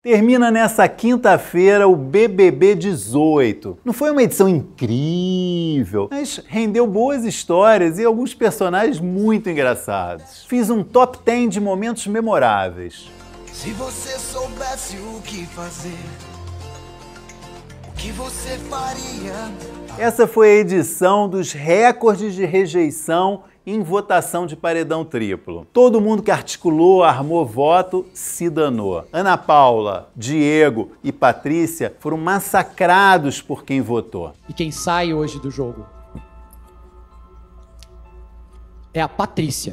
Termina nessa quinta-feira o BBB 18. Não foi uma edição incrível, mas rendeu boas histórias e alguns personagens muito engraçados. Fiz um top 10 de momentos memoráveis. Se você soubesse o que fazer, o que você faria? Essa foi a edição dos recordes de rejeição em votação de paredão triplo. Todo mundo que articulou, armou voto, se danou. Ana Paula, Diego e Patrícia foram massacrados por quem votou. E quem sai hoje do jogo é a Patrícia.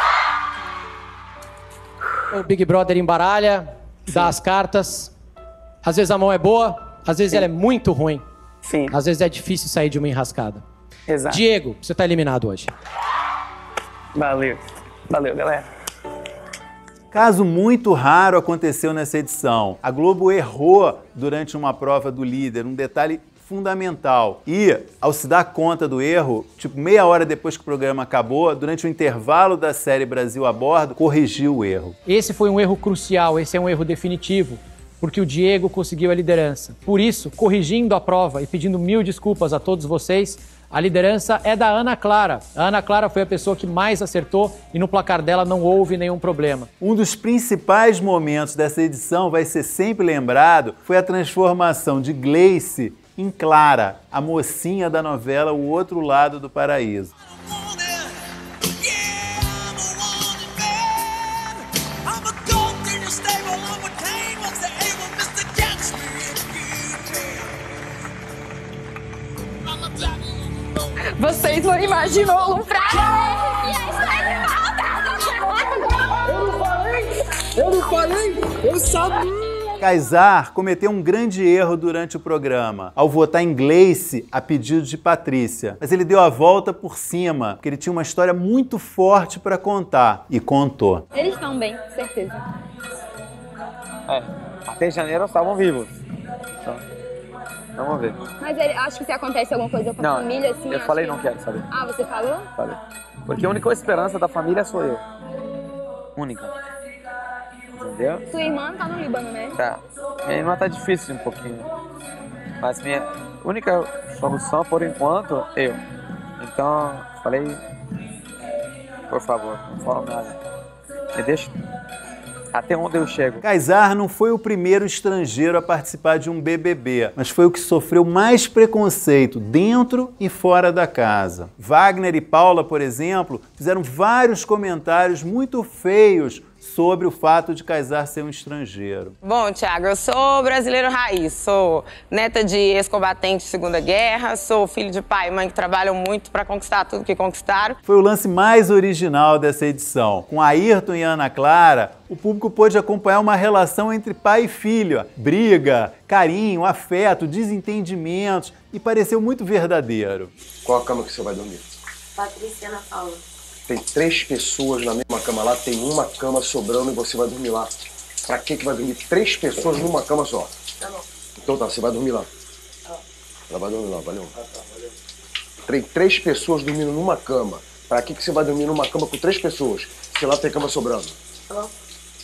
O Big Brother embaralha, dá as cartas. Às vezes a mão é boa, às vezes ela é muito ruim. Sim. Às vezes é difícil sair de uma enrascada. Exato. Diego, você tá eliminado hoje. Valeu. Valeu, galera. Caso muito raro aconteceu nessa edição. A Globo errou durante uma prova do líder, um detalhe fundamental. E, ao se dar conta do erro, tipo meia hora depois que o programa acabou, durante o intervalo da série Brasil a Bordo, corrigiu o erro. Esse foi um erro crucial, esse é um erro definitivo, porque o Diego conseguiu a liderança. Por isso, corrigindo a prova e pedindo 1000 desculpas a todos vocês, a liderança é da Ana Clara. A Ana Clara foi a pessoa que mais acertou e no placar dela não houve nenhum problema. Um dos principais momentos dessa edição vai ser sempre lembrado foi a transformação de Gleice em Clara, a mocinha da novela O Outro Lado do Paraíso. Vocês não imaginam o prazo! Eu não falei! Eu sabia! Kaysar cometeu um grande erro durante o programa, ao votar em Gleice a pedido de Patrícia. Mas ele deu a volta por cima, porque ele tinha uma história muito forte para contar, e contou. Eles estão bem, com certeza. Até janeiro estavam vivos. Então, vamos ver. Mas acho que se acontece alguma coisa com a família, assim... eu falei não quero saber. Ah, você falou? Falei. Porque a única esperança da família sou eu. Única. Entendeu? Sua irmã tá no Líbano, né? Tá. Minha irmã tá difícil um pouquinho. Mas minha única solução, por enquanto, eu. Então, falei... Por favor, não falo nada. Me deixa... Até onde eu chego. Kaysar não foi o primeiro estrangeiro a participar de um BBB, mas foi o que sofreu mais preconceito dentro e fora da casa. Wagner e Paula, por exemplo, fizeram vários comentários muito feios sobre o fato de Kaysar ser um estrangeiro. Bom, Thiago, eu sou brasileiro raiz, sou neta de ex-combatente de Segunda Guerra, sou filho de pai e mãe que trabalham muito para conquistar tudo que conquistaram. Foi o lance mais original dessa edição. Com Ayrton e Ana Clara, o público pôde acompanhar uma relação entre pai e filho. Briga, carinho, afeto, desentendimentos, e pareceu muito verdadeiro. Qual a cama que você vai dormir? Patrícia e Ana Paula. Tem 3 pessoas na mesma cama lá, tem uma cama sobrando e você vai dormir lá. Pra que vai dormir 3 pessoas numa cama só? Tá bom. Então tá, você vai dormir lá. Tá. Ela vai dormir lá, valeu. Tá, valeu. Tem 3 pessoas dormindo numa cama. Pra que você vai dormir numa cama com 3 pessoas? Se lá tem cama sobrando. Tá bom.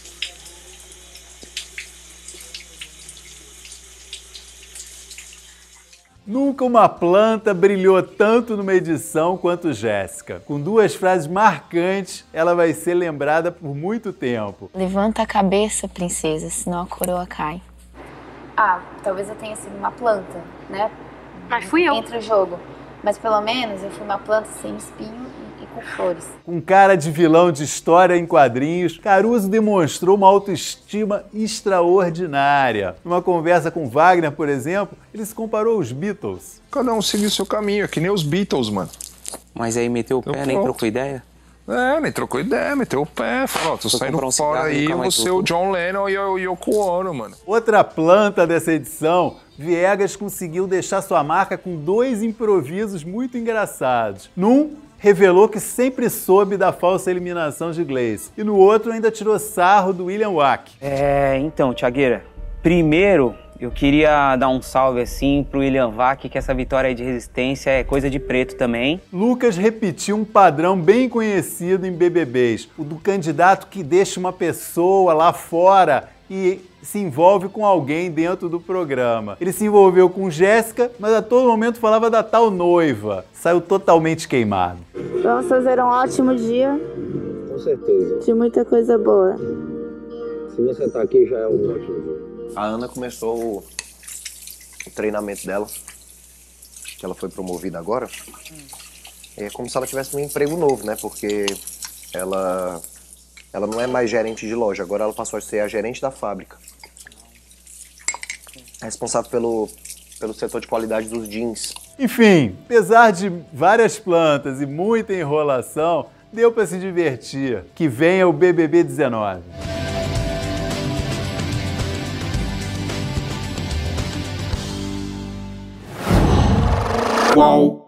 Nunca uma planta brilhou tanto numa edição quanto Jéssica. Com 2 frases marcantes, ela vai ser lembrada por muito tempo. Levanta a cabeça, princesa, senão a coroa cai. Ah, talvez eu tenha sido uma planta, né? Mas fui eu. Entre o jogo. Mas pelo menos eu fui uma planta sem espinho e com flores. Com cara de vilão de história em quadrinhos, Caruso demonstrou uma autoestima extraordinária. Numa conversa com Wagner, por exemplo, ele se comparou aos Beatles. Cada um seguiu seu caminho, é que nem os Beatles, mano. Mas aí meteu o pé, nem trocou ideia? Nem trocou ideia, meteu o pé, falou, tô saindo fora aí, eu vou ser o John Lennon e o Yoko Ono, mano. Outra planta dessa edição, Viegas conseguiu deixar sua marca com 2 improvisos muito engraçados. Num, revelou que sempre soube da falsa eliminação de Gleice. E no outro ainda tirou sarro do William Wack. Então, Thiagueira, primeiro eu queria dar um salve assim pro William Wack, que essa vitória aí de resistência é coisa de preto também. Lucas repetiu um padrão bem conhecido em BBBs, o do candidato que deixa uma pessoa lá fora e se envolve com alguém dentro do programa. Ele se envolveu com Jéssica, mas a todo momento falava da tal noiva. Saiu totalmente queimado. Vamos fazer um ótimo dia. Com certeza. De muita coisa boa. Se você tá aqui já é um ótimo dia. A Ana começou o treinamento dela, que ela foi promovida agora. É como se ela tivesse um emprego novo, né? Porque ela não é mais gerente de loja, agora ela passou a ser a gerente da fábrica. É responsável pelo setor de qualidade dos jeans. Enfim, apesar de várias plantas e muita enrolação, deu para se divertir. Que venha o BBB 19. Qual?